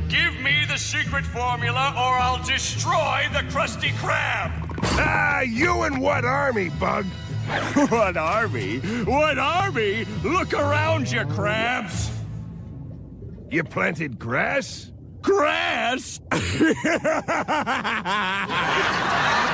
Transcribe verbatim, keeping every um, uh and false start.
Give me the secret formula or I'll destroy the Krusty Krab! Ah, you and what army, Bug? What army? What army? Look around you, crabs! You planted grass? Grass?